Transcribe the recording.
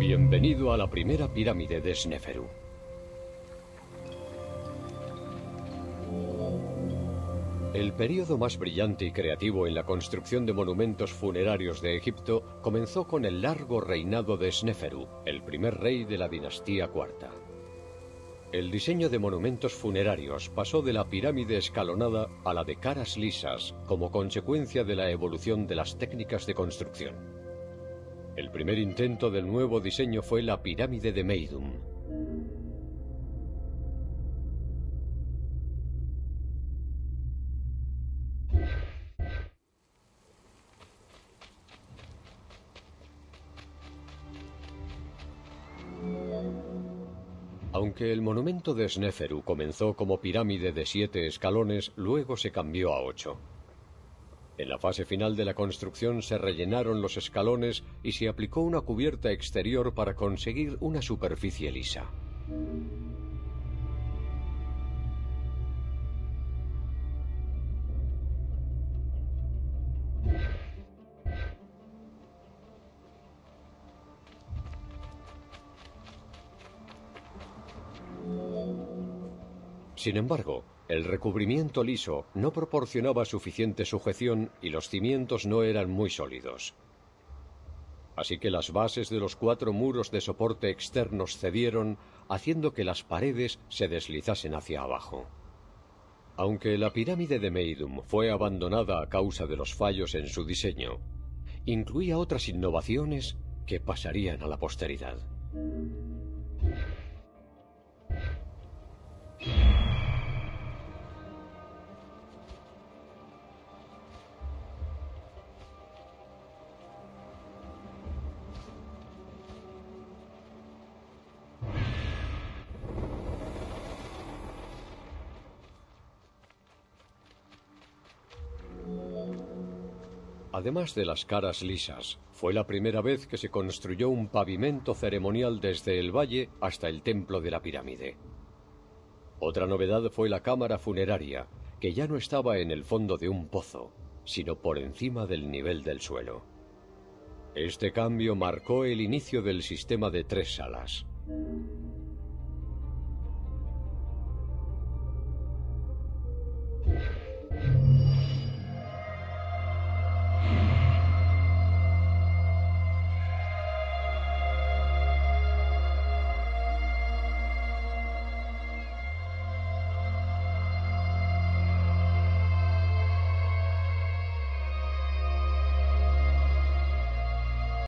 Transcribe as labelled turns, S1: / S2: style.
S1: Bienvenido a la primera pirámide de Sneferu. El período más brillante y creativo en la construcción de monumentos funerarios de Egipto comenzó con el largo reinado de Sneferu, el primer rey de la dinastía cuarta. El diseño de monumentos funerarios pasó de la pirámide escalonada a la de caras lisas como consecuencia de la evolución de las técnicas de construcción. El primer intento del nuevo diseño fue la pirámide de Meidum. Aunque el monumento de Sneferu comenzó como pirámide de 7 escalones, luego se cambió a 8. En la fase final de la construcción se rellenaron los escalones y se aplicó una cubierta exterior para conseguir una superficie lisa. Sin embargo, el recubrimiento liso no proporcionaba suficiente sujeción y los cimientos no eran muy sólidos. Así que las bases de los 4 muros de soporte externos cedieron, haciendo que las paredes se deslizasen hacia abajo. Aunque la pirámide de Meidum fue abandonada a causa de los fallos en su diseño, incluía otras innovaciones que pasarían a la posteridad. Además de las caras lisas, fue la primera vez que se construyó un pavimento ceremonial desde el valle hasta el templo de la pirámide. Otra novedad fue la cámara funeraria, que ya no estaba en el fondo de un pozo, sino por encima del nivel del suelo. Este cambio marcó el inicio del sistema de 3 salas.